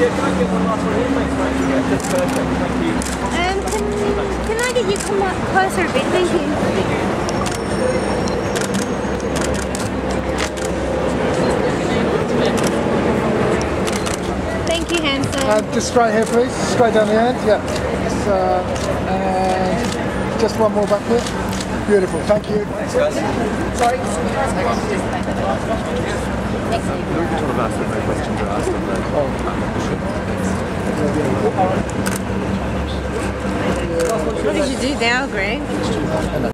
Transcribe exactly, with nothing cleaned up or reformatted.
can I get one last one here? Thanks, mate. Yeah, that's perfect. Thank you. Um, can, can I get you come up closer a bit? Thank you. Thank you, handsome. Uh, just straight here, please. Straight down the end. Yeah. Just, uh, and just one more back here. Beautiful. Thank you. Thanks, guys. Sorry. Louis Vuitton have asked no questions are asked on the... What did you do now, Greg?